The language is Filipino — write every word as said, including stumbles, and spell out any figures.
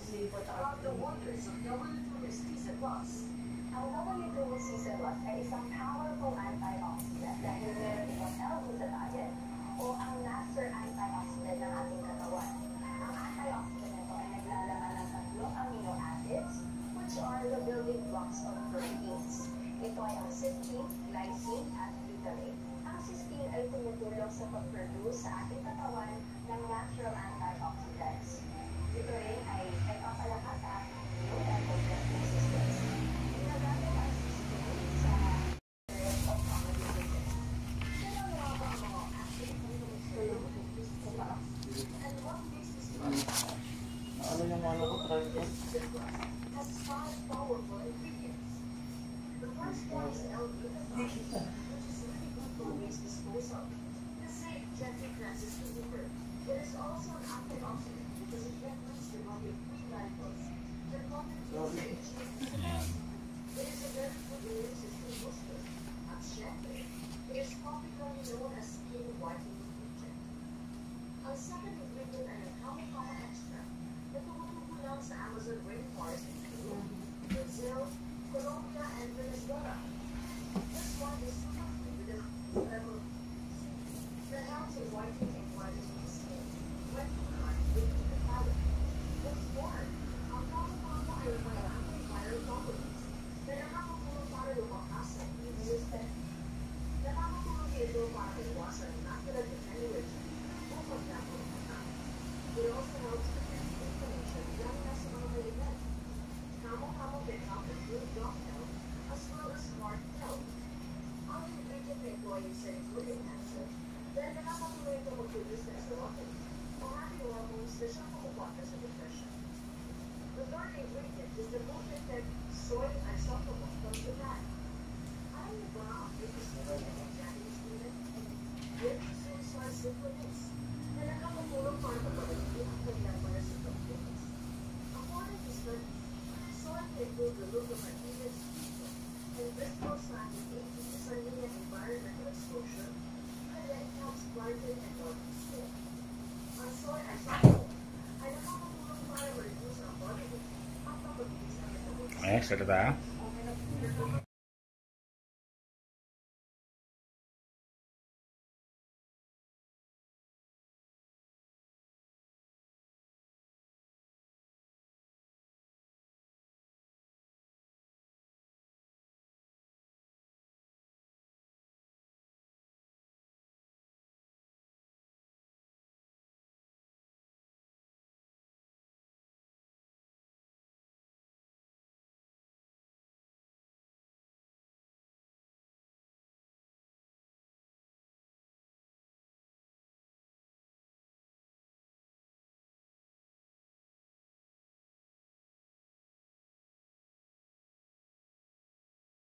about the wonders of W two C C plus. Ang W two C C plus ay isang powerful antioxidant dahil meron itong L-glutathione o ang master antioxidant ng ating katawan. Ang antioxidant nito ay naglalaman ng tatlong amino acids which are the building blocks of proteins. Ito ay ang cysteine, glycine, at glutamate. Ang cysteine ay tumutulong sa pag-produce sa ating katawan ng natural antioxidants. Ito rin ay nagpapalakas sa ating immune and digestive systems. Ginagamit ang cysteine sa areas of common diseases. Pero mga ba ang mga active ingredients and what makes this process? Ano yung ano ko, try ko? Has five powerful ingredients. The first one is L-glutathione, which is really good for waste disposal. The same gently cleanses the liver. It is also an antioxidant because it regulates the body of free radicals that contribute to aging. It is a very good immune system booster. At syempre, it is popularly known as skin whitening agent. Ang second ingredient ay ang Kama extract na tumutubo sa Amazon rainforest in Peru, Brazil, Colombia, and Venezuela. This one is super free with a level that helps in whitening and whitening the skin when combined with the palate. What's more, ang Kama ay may antiviral properties na nakakatulong para lumakas ang immune system. Nakakatulong ito para iwasan ang natural degeneration o pagdako ng mata. It also helps prevent inflammation lalo na sa mga malignant. Kamo-kamo can help improve gut health as well as heart health. Ang ingredient na ito ay salicylic acid dahil nakakatulong ito mag-produce ng estrogen, ang ating hormones na siyang kumupata sa depression. The third ingredient is the multi-fed soy isopropyl from Japan. Alam niyo ba ang biggest soy na ang Japanese student? With soy soy supplements na nakakatulong para mapagaliti ang kanilang mga symptoms. According to studies, soy can improve the look of our image and visible signs of aging sa kanyang environmental exposure, kaya it helps brighten and darken skin. Ang soy isopropyl ay nakakatulong para ma-reduce ang body weight at mapabilis ang metabolism. Eh, sudah.